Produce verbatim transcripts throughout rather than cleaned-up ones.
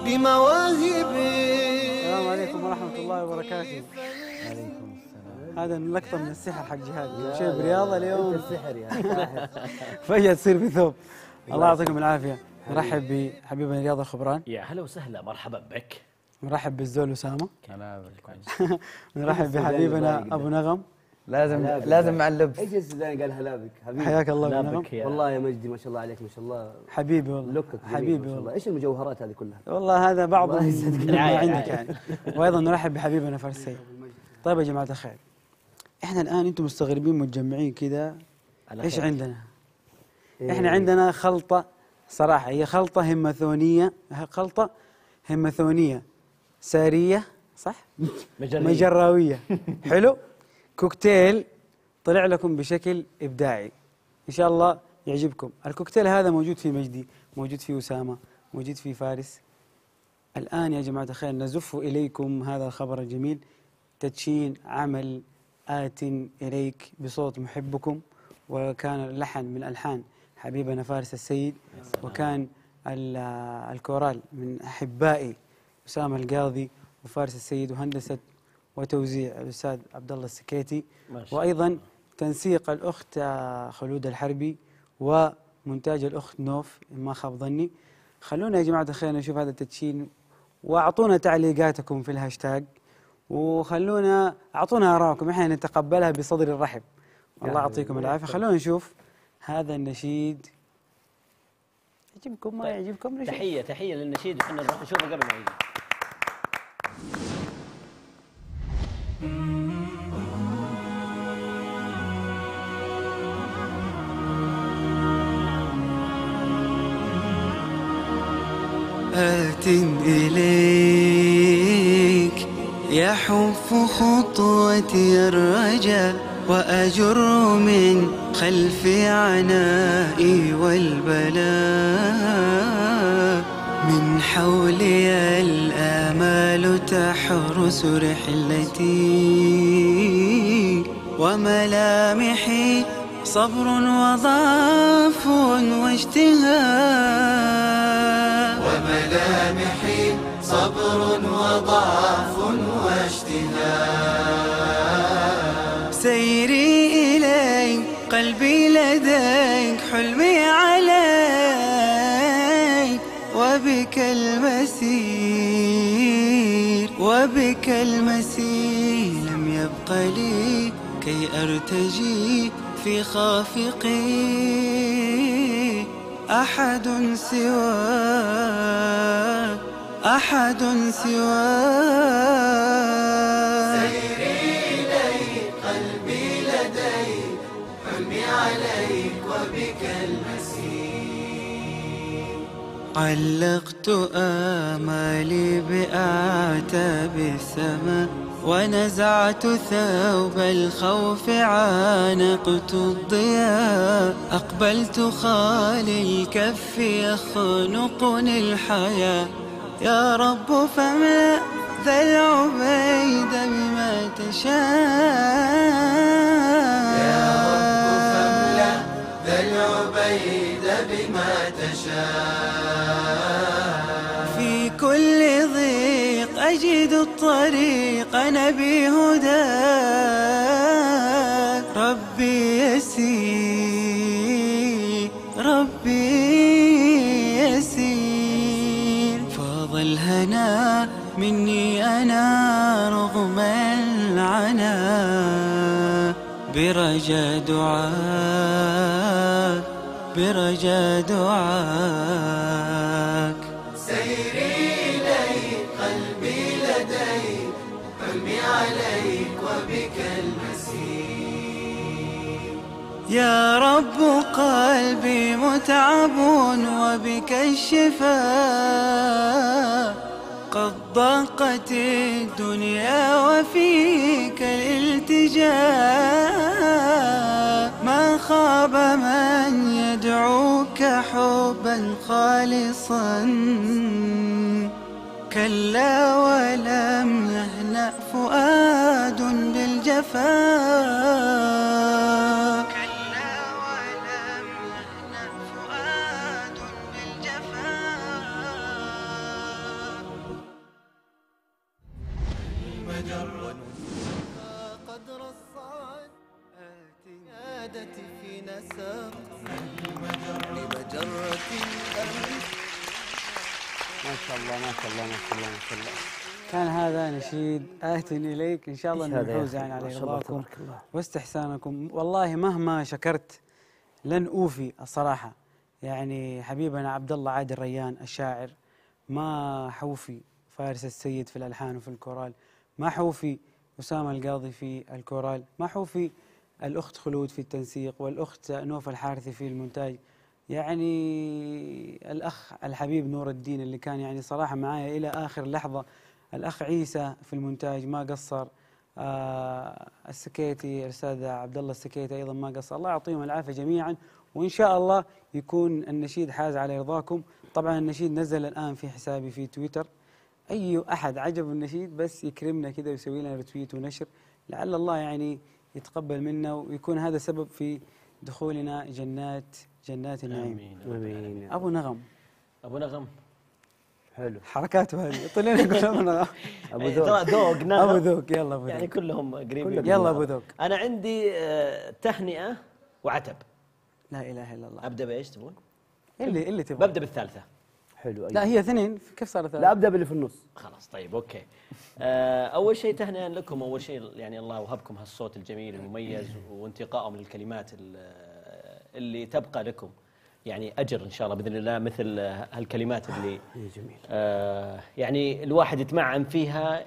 بمواهبي. السلام عليكم ورحمة الله وبركاته. عليكم السلام. هذا لقطة من السحر حق جهاد، شيء برياضة اليوم. انت السحر يا ساحر. فجأة تصير في ثوب. الله يعطيكم العافية. نرحب بحبيبنا رياض الخبران. يا هلا وسهلا، مرحبا بك. نرحب بالزول أسامة. هلا بك. نرحب بحبيبنا أبو نغم. لازم هلابك لازم مع اللبس. ايش السوداني قال هلا بك حبيبي؟ حياك الله هلا أبو نغم. بك يا والله يا مجدي ما شاء الله عليك، ما شاء الله حبيبي والله. لوكك جميل حبيبي ما شاء الله. والله. ايش المجوهرات هذه كلها؟ والله هذا بعض الله يسعدك. ما رعاية، عندك رعاية. يعني. وأيضا نرحب بحبيبنا فارس السيد. طيب يا جماعة الخير، إحنا الآن أنتم مستغربين متجمعين كذا، على إيش خير. عندنا؟ إيه. إحنا عندنا خلطة صراحة، هي خلطة هماثونية، خلطة هماثونية سارية صح؟ مجرية. مجراوية. حلو؟ كوكتيل طلع لكم بشكل إبداعي إن شاء الله يعجبكم. الكوكتيل هذا موجود في مجدي، موجود في أسامة، موجود في فارس. الآن يا جماعة الخير نزف إليكم هذا الخبر الجميل. تدشين عمل آت إليك بصوت محبكم، وكان اللحن من ألحان حبيبنا فارس السيد، وكان ال- الكورال من أحبائي أسامة القاضي وفارس السيد، وهندسة وتوزيع الأستاذ عبد الله السكيتي، ما شاء وأيضا تنسيق الأخت خلود الحربي، ومونتاج الأخت نوف ما خاب ظني. خلونا يا جماعة الخير نشوف هذا التدشين، وأعطونا تعليقاتكم في الهاشتاج، وخلونا أعطونا آراءكم، إحنا نتقبلها بصدر رحب. الله يعطيكم العافية. خلونا نشوف هذا النشيد يعجبكم ما يعجبكم. نشوف. تحية تحية للنشيد، وحنا نروح نشوفه قبل ما يجي. آت إليك يحف خطوتي الرجا، وأجر من خلفي عنائي والبلاء. من حولي الآمال تحرس رحلتي، وملامحي صبر وضعف واجتهاد. وملامحي صبر وضعف واجتهاد. سيري إليك قلبي لديك حلمي عليك، وبك المسير وبك المسير. لم يبق لي كي أرتجي في خافقي أحد سواك، أحد سواك. سيري إليك قلبي لديك حلمي عليك، وبك المسير. علقت آمالي بأعتاب السماء، ونزعت ثوب الخوف عانقت الضياء. أقبلت خالي الكف يخنقني الحياة. يا رب فاملأ ذا العبيد بما تشاء. يا رب فاملأ ذا العبيد بما تشاء. في كل ضيق أجد الطريق نبي هداك. ربي يسير ربي يسير. فاض الهنا مني أنا رغم العنا، برجا دعاك برجا دعاك. سيري إليك قلبي لديك حلمي عليك، وبك المسير. يا رب قلبي متعب وبك الشفاء. قد ضاقت الدنيا وفيك الالتجاء. ما خاب من يدعوك حبا خالصا، كلا ولم يهنأ فؤاد بالجفاء. كلا ولم يهنأ فؤاد بالجفاء. ما شاء الله ما شاء الله ما شاء الله ما شاء الله. كان هذا نشيد آت إليك، إن شاء الله إيش أن هذا يا نفوز أخي؟ يعني ما على شاء الله رضاكم تبارك الله. واستحسانكم. والله مهما شكرت لن أوفي الصراحة. يعني حبيبنا عبد الله عادل ريان الشاعر ما حوفي، فارس السيد في الألحان وفي الكورال ما حوفي، أسامة القاضي في الكورال ما حوفي، الأخت خلود في التنسيق، والأخت نوف الحارثي في المونتاج، يعني الأخ الحبيب نور الدين اللي كان يعني صراحة معايا إلى آخر لحظة، الأخ عيسى في المونتاج ما قصر، آه السكيتي الأستاذ عبد الله السكيتي أيضا ما قصر. الله يعطيهم العافية جميعا، وإن شاء الله يكون النشيد حاز على رضاكم. طبعا النشيد نزل الآن في حسابي في تويتر، أي أحد عجب النشيد بس يكرمنا كذا ويسوي لنا رتويت ونشر، لعل الله يعني يتقبل منا ويكون هذا سبب في دخولنا جنات جنات النعيم. امين امين يا أبو نغم، ابو نغم. حلو. حركاته هذه طلعنا نقول أبو نغم. ابو إيه، ذوق. ترى ذوق نغم. أبو ذوق، يلا أبو يعني ذوق، كلهم قريبين. كلهم. يلا أبو ذوق. انا عندي آه، تهنئه وعتب. لا إله إلا الله. ابدا بايش تبون؟ اللي اللي تبغى. ببدا بالثالثه. حلو. لا أيوة. هي اثنين، كيف صارت لا ثلاثة؟ ابدا باللي في النص. خلاص طيب اوكي. آه، اول شيء تهنئه لكم، اول شيء يعني الله وهبكم هالصوت الجميل المميز وانتقائهم للكلمات ال- اللي تبقى لكم يعني اجر ان شاء الله باذن الله، مثل هالكلمات اللي يا جميل. آه يعني الواحد يتمعن فيها،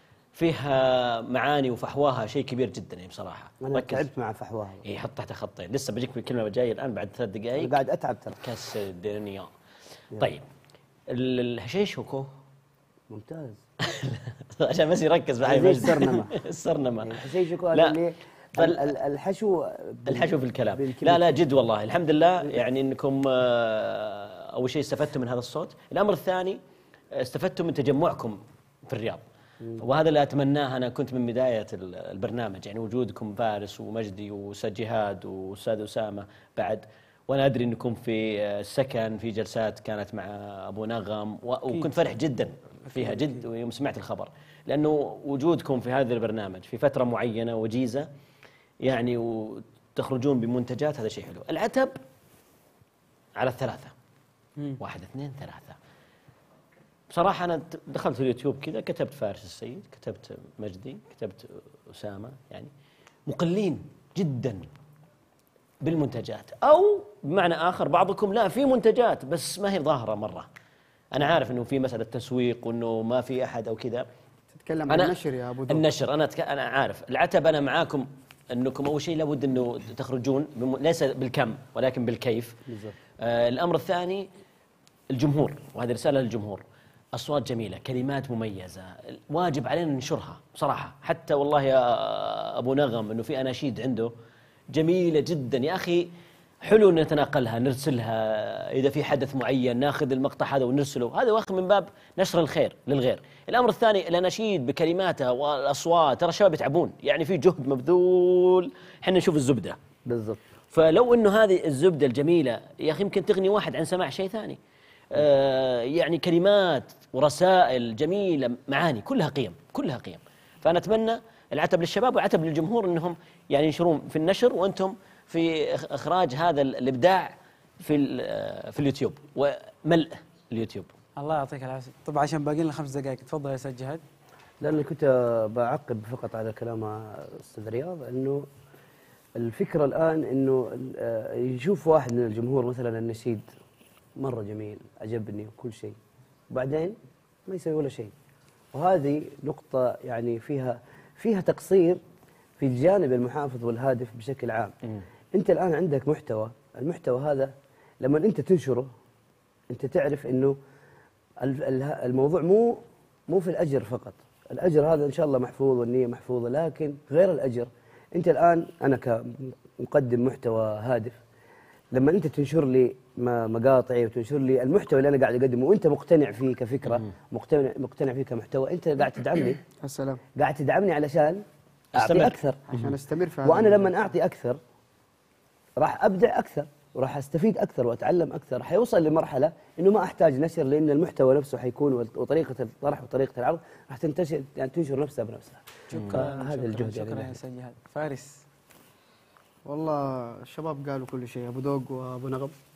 فيها معاني وفحواها شيء كبير جدا يعني بصراحه. انا ركز. تعبت مع فحواها. اي حط تحت خطين، لسه بجيك بالكلمه جايه الان بعد ثلاث دقائق. انا قاعد اتعب ترى. كاس الدنيا. طيب ال- الهشيشوكو ممتاز. عشان بس يركز معي زي مجد. السرنمة. السرنمة. الحشيشكو هذا لا. اللي فال- ال- ال- الحشو بال- الحشو في الكلام. بالكلمة. لا لا جد والله الحمد لله يعني انكم آه، اول شيء استفدتم من هذا الصوت، الامر الثاني استفدتم من تجمعكم في الرياض، وهذا اللي اتمناه. انا كنت من بدايه ال- البرنامج يعني وجودكم فارس ومجدي واستاذ جهاد واستاذ اسامه بعد، وانا ادري انكم في السكن في جلسات كانت مع ابو نغم، و- وكنت فرح جدا فيها جد يوم سمعت الخبر، لانه وجودكم في هذا البرنامج في فتره معينه وجيزه يعني وتخرجون بمنتجات، هذا شيء حلو. العتب على الثلاثه، واحد اثنين ثلاثه. بصراحه انا دخلت اليوتيوب كذا كتبت فارس السيد، كتبت مجدي، كتبت اسامه، يعني مقلين جدا بالمنتجات، او بمعنى اخر بعضكم لا في منتجات بس ما هي ظاهره مره. انا عارف انه في مساله تسويق وانه ما في احد او كذا. تتكلم عن النشر يا ابو ذوق. النشر انا تك... انا عارف. العتب انا معاكم انكم اول شيء لابد انه تخرجون بم... ليس بالكم ولكن بالكيف. بالضبط. آه الامر الثاني الجمهور، وهذه رساله للجمهور. اصوات جميله، كلمات مميزه، واجب علينا ننشرها بصراحه. حتى والله يا ابو نغم انه في اناشيد عنده جميله جدا يا اخي، حلو ان نتناقلها نرسلها، اذا في حدث معين ناخذ المقطع هذا ونرسله، هذا واخذ من باب نشر الخير للغير. الامر الثاني الاناشيد بكلماتها والاصوات، ترى الشباب يتعبون، يعني في جهد مبذول، احنا نشوف الزبده. بالضبط. فلو انه هذه الزبده الجميله يا اخي يمكن تغني واحد عن سماع شيء ثاني. آه يعني كلمات ورسائل جميله، معاني كلها قيم، كلها قيم. فانا اتمنى العتب للشباب والعتب للجمهور انهم يعني ينشرون في النشر، وانتم في اخراج هذا الابداع في في اليوتيوب وملء اليوتيوب. الله يعطيك العافيه. طبعا عشان باقي لنا خمس دقائق، تفضل يا استاذ جهاد. لأن كنت بعقب فقط على كلام أستاذ رياض، أنه الفكرة الآن أنه آه، يشوف واحد من الجمهور مثلا النشيد مرة جميل عجبني وكل شيء، وبعدين ما يسوي ولا شيء. وهذه نقطة يعني فيها فيها تقصير في الجانب المحافظ والهادف بشكل عام. م. أنت الآن عندك محتوى، المحتوى هذا لما أنت تنشره أنت تعرف أنه ال- ال- الموضوع مو مو في الأجر فقط. الأجر هذا إن شاء الله محفوظ والنية محفوظة، لكن غير الأجر أنت الآن أنا كمقدم محتوى هادف لما أنت تنشر لي م- مقاطعي وتنشر لي المحتوى اللي أنا قاعد أقدمه وأنت مقتنع فيه كفكرة، مقتنع مقتنع فيه كمحتوى، أنت قاعد تدعمني، السلام. قاعد تدعمني علشان استمر. أعطي أكثر. عشان استمر في هذا وأنا الموضوع. لما أعطي أكثر راح أبدع أكثر وراح أستفيد أكثر وأتعلم أكثر، راح يوصل لمرحلة إنه ما أحتاج نشر، لأن المحتوى نفسه حيكون وطريقة الطرح وطريقة العرض راح تنتشر، يعني تنشر نفسها بنفسها. شكرا. هذا شكراً، الجهد شكرا يعني. يا استاذ جهاد. فارس. والله الشباب قالوا كل شيء، ابو ذوق وابو نغم.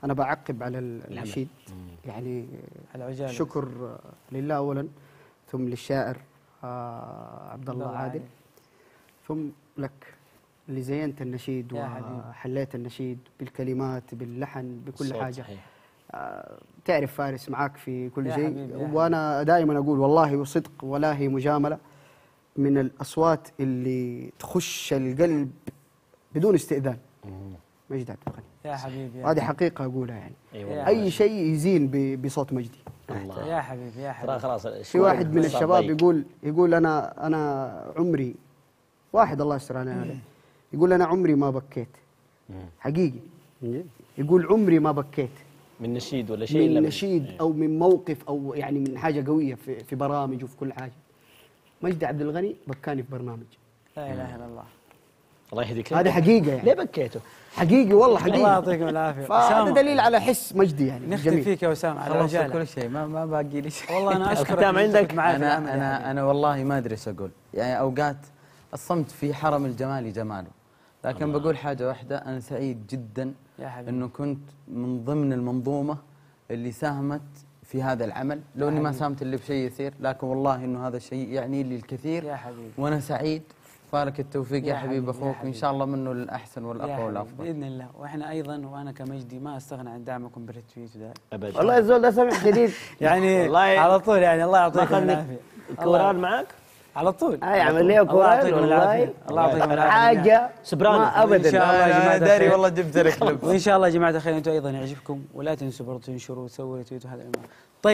انا بعقب على النشيد يعني على عجالة. شكر لله اولا، ثم للشاعر آه عبد الله الله عادل، عادل. ثم لك اللي زينت النشيد يا حبيبي. وحليت النشيد بالكلمات باللحن بكل الصوت حاجه. صحيح. آه تعرف فارس معاك في كل يا شيء، حبيبي، يا وانا دائما اقول والله وصدق ولا هي مجامله، من الاصوات اللي تخش القلب بدون استئذان مجدي عبد الغني. يا حبيبي يا هذه حقيقه اقولها يعني. اي والله. اي شيء يزين ب- بصوت مجدي. الله. يا حبيبي يا ترى حبيبي. خلاص في واحد من الشباب يقول يقول انا انا عمري واحد الله يستر عليه يقول انا عمري ما بكيت حقيقي، يقول عمري ما بكيت من نشيد ولا شيء إلا من نشيد او من موقف او يعني من حاجه قويه في في برامج وفي كل حاجه. مجدي عبد الغني بكاني في برنامج، لا اله الا الله. الله يهديك. هذه حقيقه ليه يعني، بكيته؟ حقيقي والله الله حقيقي. يعطيكم العافيه. فهذا أسامة، دليل على حس مجدي يعني نختم جميل. فيك يا اسامه على خلصت العجاله. كل شيء، ما ما باقي لي شيء. والله انا اشكرك الختام إنك عندك؟ كنت معي في انا العمل يا انا حبيبي. انا والله ما ادري ايش اقول، يعني اوقات الصمت في حرم الجمال جماله، لكن الله. بقول حاجه واحده، انا سعيد جدا يا حبيبي. انه كنت من ضمن المنظومه اللي ساهمت في هذا العمل، لو اني ما ساهمت الا بشيء يسير، لكن والله انه هذا الشيء يعني لي الكثير، يا حبيبي. وانا سعيد. فالك التوفيق يا يا حبيب حبيبي، يا اخوك، وان حبيبي. شاء الله منه الاحسن يا والاقوى حبيبي، والافضل. باذن الله. واحنا ايضا وانا كمجدي ما استغنى عن دعمكم بالريتويت وذا. ابدا. والله الزول ده سمح شديد. يعني والله على طول يعني الله ما يعطيكم خلني العافيه. الكورال معك؟ على طول. هاي عمل لي الله كورال يعطيكم والله العافيه. الله يعطيكم العافيه. حاجه سبرانو. ما ابدا. إن شاء الله يا جماعة داري الخير. والله جبت لك لبس. وان شاء الله يا جماعه الخير انتم ايضا يعجبكم، ولا تنسوا برضه تنشروا وتسووا ريتويت وهذا الامر.